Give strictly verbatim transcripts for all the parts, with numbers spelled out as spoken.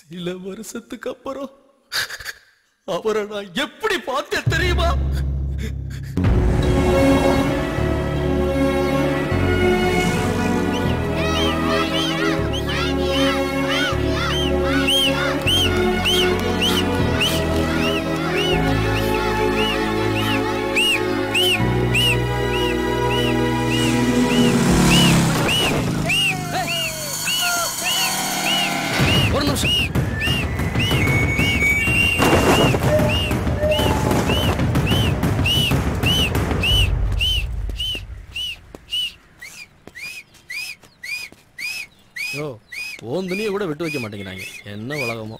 சில வருஷத்துக்கு அப்புறம் அவரை நான் எப்படி பார்த்தேன் தெரியுமா? ஒரு நிமிஷம். யோ, ஓன் துணியை கூட விட்டு வைக்க மாட்டேங்கிறாங்க. என்ன உலகமோ.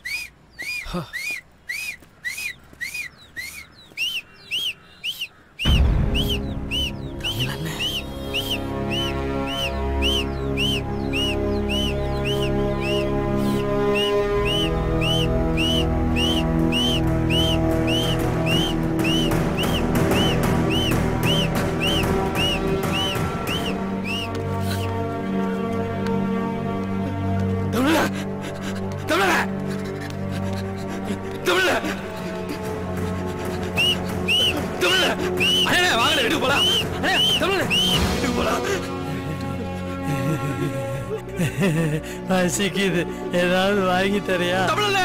பசிக்குது, ஏதாவது வாங்கி தரியா?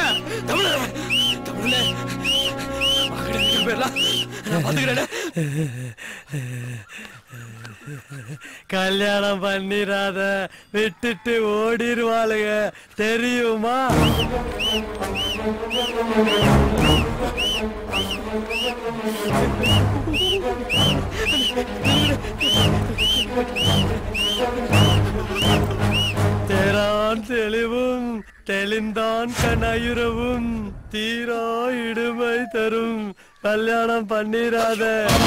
கல்யாணம் பண்ணிராத, விட்டுட்டு ஓடிடுவாளுங்க தெரியுமா? தேரான் தெளிவும் தெளிந்தான் கனயுறவும் தீரா இடுமை தரும். கல்யாணம் பண்ணிராத.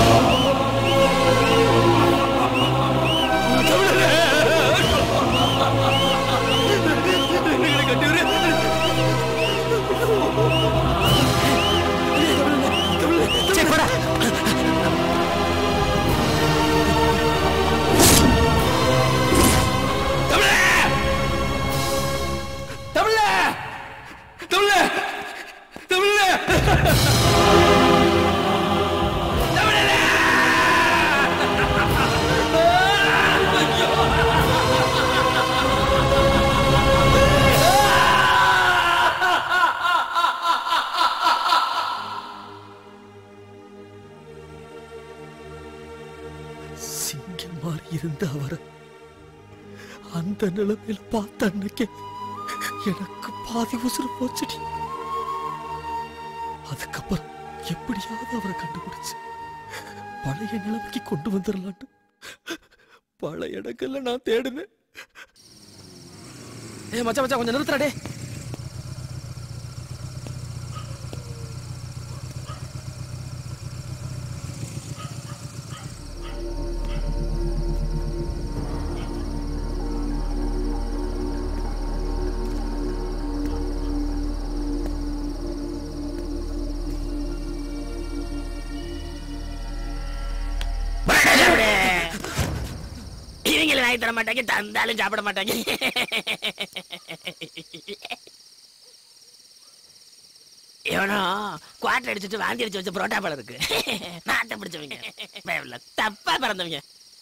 சிங்கம் மாறி இருந்த அவரை அந்த நிலைமையில பார்த்த அன்னைக்கு எனக்கு பாதி உசுறு போச்சுடி. அதுக்கப்புறம் எப்படியாவது அவரை கண்டுபிடிச்சு பழைய நிலைமைக்கு கொண்டு வந்துடலான்னு பல இடங்கள்ல நான் தேடுனேன். ஏ மச்சான் மச்சான், கொஞ்சம் நிறுத்துறாடே. தர மாட்டாங்க, தந்தாலும் சாப்பிட மாட்டாங்க. இவனோ குவாட்டர் அடிச்சுட்டு வாந்தி அடிச்சு வச்ச புரோட்டா பழம் இருக்கு. நாட்டை பிடிச்சவங்க, தப்பா பிறந்தவங்க.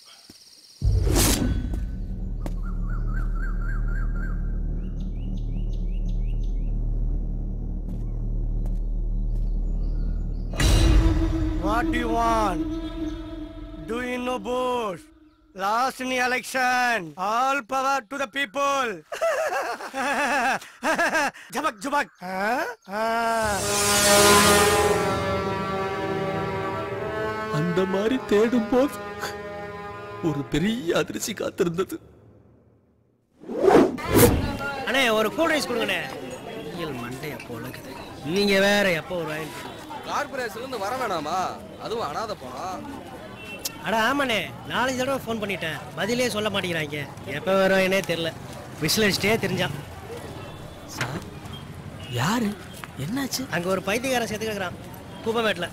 What do you want? Do you know Bush? Last in the election, all power to the people. Jabak jabak. அந்த மாதிரி தேடும் போது ஒரு பெரிய அதிர்ச்சி காத்திருந்தது. அண்ணே, ஒரு கூல் ட்ரிங்க்ஸ் கொடுங்கண்ணே. இயல் மண்டைய போலக்குது. நீங்க வேற எப்போ வருவாங்க? கார்பரேஷன்ல இருந்து வர வேணாமா? அதுவும் அனாதை போனா. அட ஆமாண்ணே, நாலஞ்சு தடவை ஃபோன் பண்ணிட்டேன், பதிலே சொல்ல மாட்டேங்கிறாங்க. எப்போ வருவாங்கன்னே தெரியல. விசில் அடிச்சிட்டே தெரிஞ்சான். சார் யாரு? என்னாச்சு? அங்க ஒரு பைத்தியக்காரன் சேர்த்து கேட்குறான் குப்பமேட்டில்.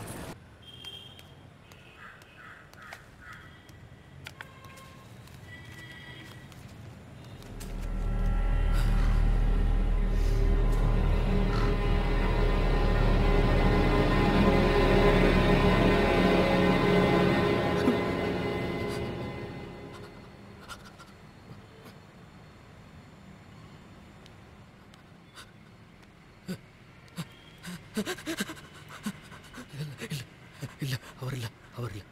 இல்ல அவர் இல்ல அவர் இல்ல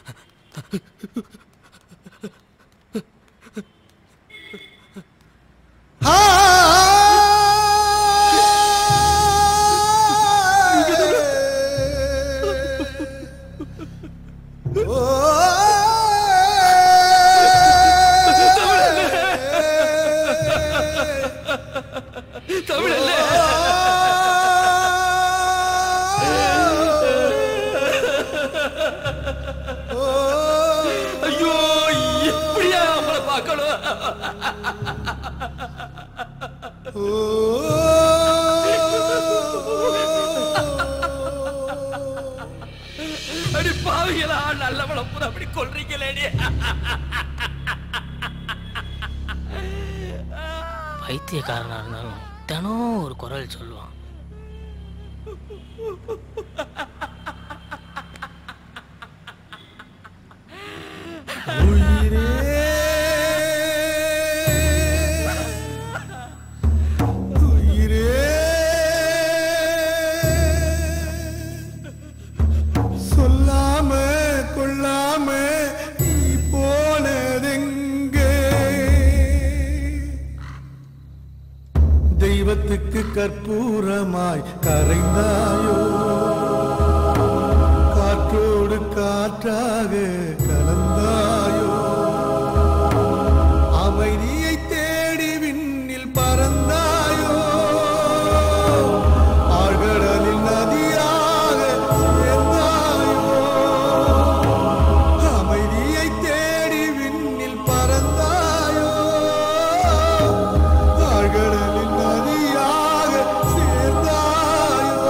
அடி பாவிகளா, நல்லவள பூரா அப்படி கொல்றீங்களேடி. பைத்தியக்காரனா இருந்தாலும் தினம் ஒரு குரல் சொல்லுவான். உயிரே உயிரே சொல்லாம கொள்ளாம நீ போனதெங்கே? தெய்வத்துக்கு கற்பூரமாய் கரைந்தாயோ, காற்றோடு காற்றாக கலந்தாயோ, அமைதியை தேடி விண்ணில் பறந்தாயோ, ஆழ்கடலில் நதியாக சேர்ந்தாயோ, அமைதியை தேடி விண்ணில் பறந்தாயோ, ஆழ்கடலில் நதியாக சேர்ந்தாயோ.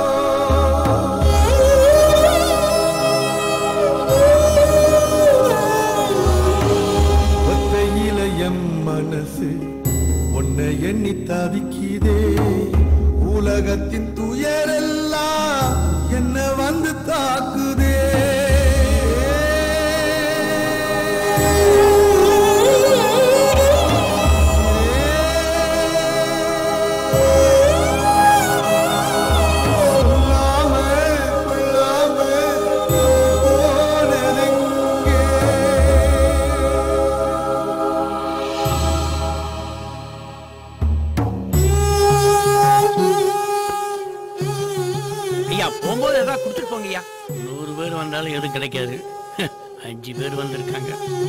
ஒத்தையில எம் மனசு உன்னை எண்ணி தவிக்குதே, உலகத்தின் துயரெல்லாம் என்ன வந்து தாக்குதே. சொல்லாம கொள்ளாம நீ போனதெங்கே? ஐயா போகும்போது ஏதாவது கொடுத்துட்டு போங்கய்யா. நூறு பேர் வந்தாலும் எதுவும் கிடைக்காது. அஞ்சு பேர் வந்திருக்காங்க.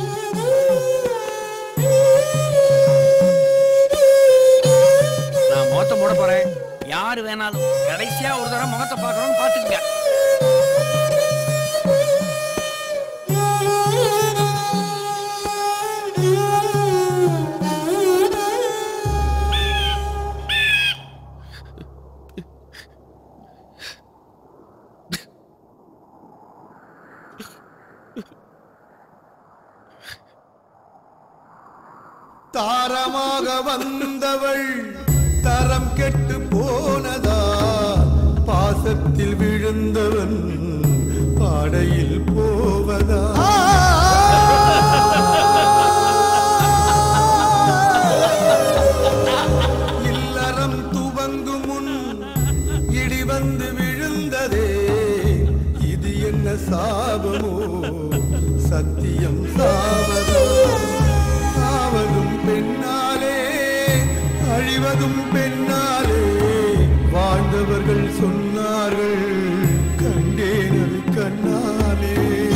நான் முகத்தை போட போறேன். யாரு வேணாலும் கடைசியா ஒரு தடவை முகத்தை பார்க்கணும்னு பாத்துக்கங்க. தாரமாக வந்தவள் தரம் கெட்டு போனதா, பாசத்தில் விழுந்தவன் பாடையில் போவதா? இல்லறம் துவங்கும் முன் இடி வந்து விழுந்ததே, இது என்ன சாபமோ, சத்தியம் சாவதோ? சாவதும் பெண்ணாலே, அழிவதும் பெண்ணாலே, வாழ்ந்தவர்கள் சொன்னார்கள், கண்டேன் அது கண்ணாலே.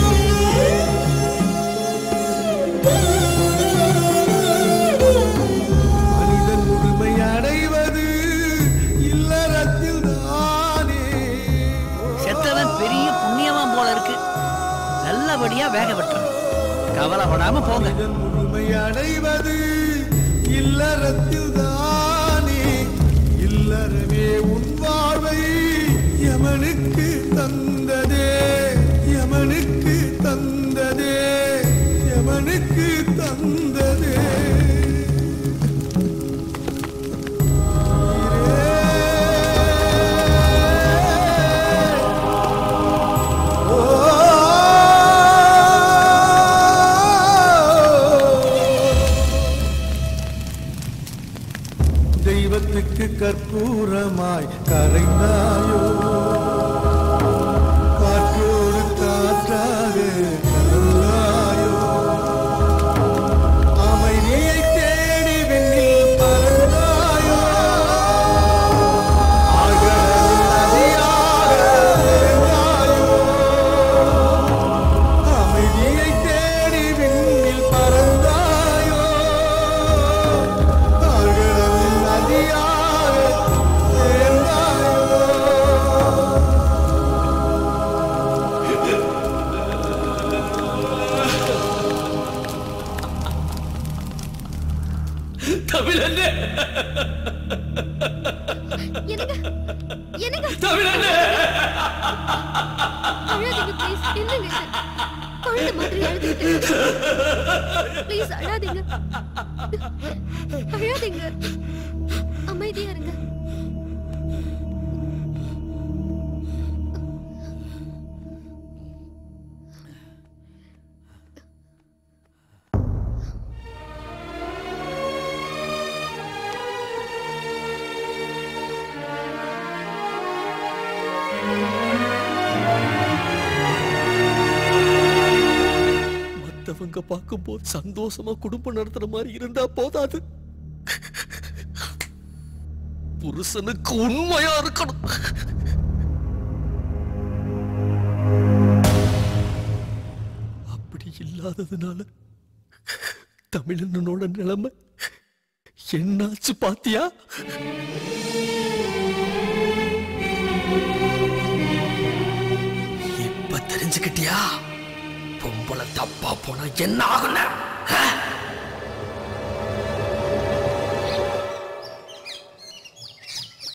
மனிதன் முழுமை அடைவது இல்லறத்தில் தானே. செத்தவன் பெரிய புண்ணியவான் போல இருக்கு. நல்லபடியா வேக வெட்டணும். கவலைப்படாம போங்க. மனிதன் முழுமை அடைவது இல்லறத்தில் தானே. இல்லறமே உன் வாழ்வை யமனுக்கு தந்ததே, யமனுக்கு தந்ததே, யமனுக்கு தந்ததே. தெய்வத்துக்கு கற்பூரமாய் கரைந்தாயோ, தமிழண்ணே என்னங்க என்னங்க தமிழண்ணே அழாதீங்க ப்ளீஸ். என்னங்க இது? குழந்தை மாதிரி அழுதுகிட்டு ப்ளீஸ் அழாதீங்க அழாதீங்க அமைதியா இருங்க. மத்தவங்க பார்க்கும்போது சந்தோஷமா குடும்பம் நடத்துற மாதிரி இருந்தா போதாது, புருஷனுக்கு உண்மையா இருக்கணும். அப்படி இல்லாததுனால தமிழனோட நிலைமை என்னாச்சு பாத்தியா? இப்ப தெரிஞ்சுக்கிட்டியா பொம்பளை தப்பா போனா என்ன ஆகுன?